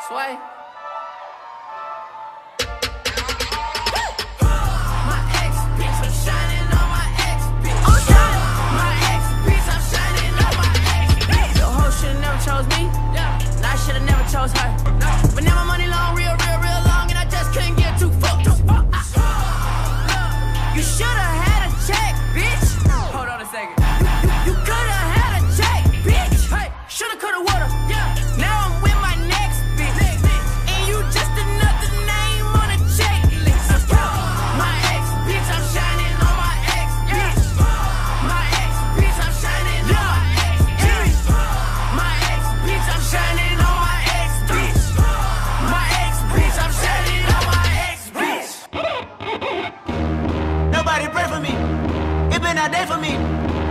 Sway. Chose me, and I should've never chose her. But now my money long, real long, and I just couldn't get too fucked. You should've had a check, bitch. Hold on a second. You could've had a check, bitch. Hey, shoulda, coulda, woulda. Now I'm with my next bitch, and you just another name on a checklist. My ex, bitch, I'm shining on my ex, bitch. My ex, bitch, I'm shining on my ex, bitch. My ex, bitch, I'm shining on my ex, bitch. My ex, bitch, I'm shining on my ex, bitch. Nobody pray for me. It been a day for me.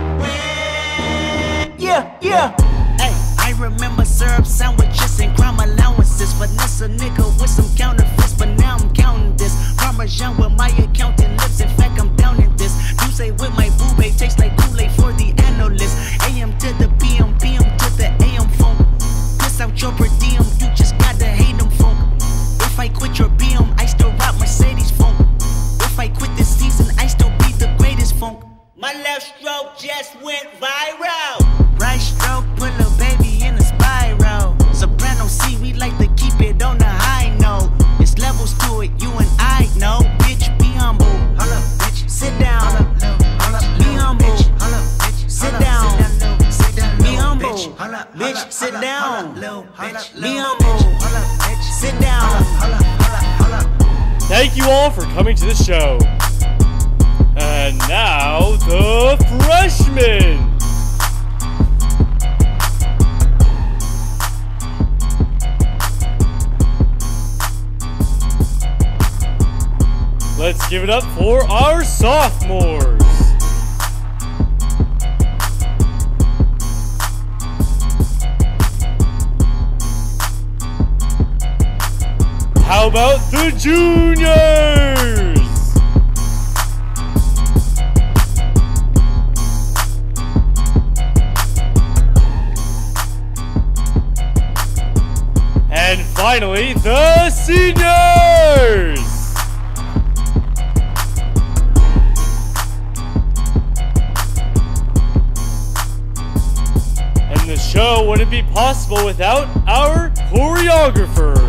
Yeah. Hey, I remember syrup sandwiches and crime allowances. Finesse a nigga with some counterfeits, but now I'm counting this. Parmesan with my accountant lips. In fact, I'm down in this. You say with my boo babe tastes like Kool-Aid for the analyst. AM to the PM, PM to the AM phone. Piss out your per diem, you just gotta hate them phone. If I quit your BM, I still rock Mercedes phone. If I quit this season, I still be the greatest funk. My left stroke just went viral. Right stroke put a baby in a spiral. Soprano C, we like to keep it on the high note. It's levels to it, you and I know. Bitch, be humble. Hold up, bitch. Sit down. Be humble. Sit down. Be humble. Bitch, sit down. Be humble. Sit down. Thank you all for coming to the show. And now, the freshmen! Let's give it up for our sophomores! How about the juniors? And finally, the seniors! And the show wouldn't be possible without our choreographer.